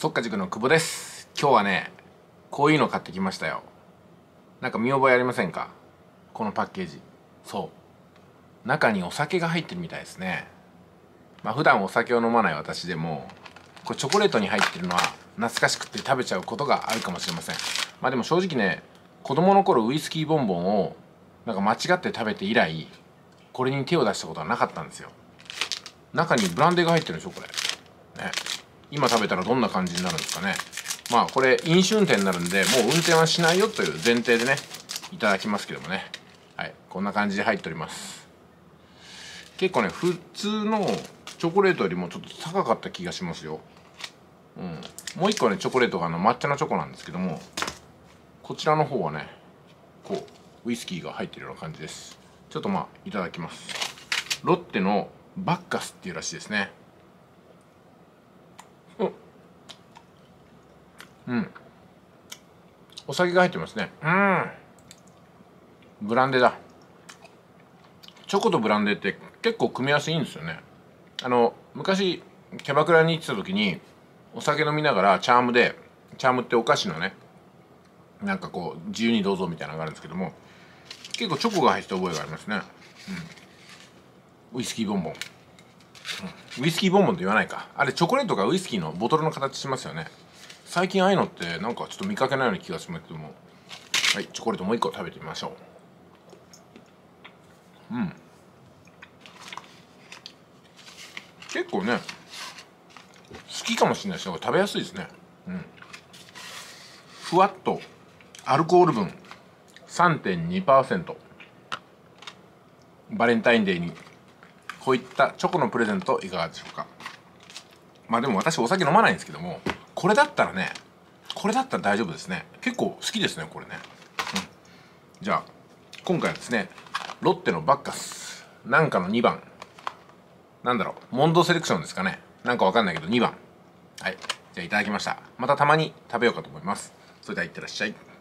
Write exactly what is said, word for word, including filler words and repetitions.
そっか塾の久保です。今日はね、こういうの買ってきましたよ。なんか見覚えありませんか？このパッケージ。そう。中にお酒が入ってるみたいですね。まあ普段お酒を飲まない私でも、これチョコレートに入ってるのは懐かしくて食べちゃうことがあるかもしれません。まあでも正直ね、子供の頃ウイスキーボンボンをなんか間違って食べて以来、これに手を出したことはなかったんですよ。中にブランデーが入ってるでしょ、これ。ね。今食べたらどんな感じになるんですかね。まあこれ飲酒運転になるんで、もう運転はしないよという前提でね、いただきますけどもね。はい、こんな感じで入っております。結構ね、普通のチョコレートよりもちょっと高かった気がしますよ。うん。もう一個ね、チョコレートがあの抹茶のチョコなんですけども、こちらの方はね、こう、ウイスキーが入ってるような感じです。ちょっとまあ、いただきます。ロッテのバッカスっていうらしいですね。うん。お酒が入ってますね。うん。ブランデーだ。チョコとブランデーって結構組み合わせいいんですよね。あの、昔、キャバクラに行ってた時に、お酒飲みながらチャームで、チャームってお菓子のね、なんかこう、自由にどうぞみたいなのがあるんですけども、結構チョコが入った覚えがありますね。うん。ウイスキーボンボン。うん、ウイスキーボンボンって言わないか。あれ、チョコレートがウイスキーのボトルの形しますよね。最近ああいうのってなんかちょっと見かけないような気がしますけども、はい、チョコレートもう一個食べてみましょう。うん。結構ね、好きかもしれないし、食べやすいですね。うん。ふわっと、アルコール分 さんてんにパーセント。バレンタインデーに、こういったチョコのプレゼントいかがでしょうか。まあでも私お酒飲まないんですけども、これだったらね、これだったら大丈夫ですね。結構好きですね、これね。うん。じゃあ、今回はですね、ロッテのバッカス。なんかのにばん。なんだろう、モンドセレクションですかね。なんかわかんないけどにばん。はい。じゃあいただきました。またたまに食べようかと思います。それではいってらっしゃい。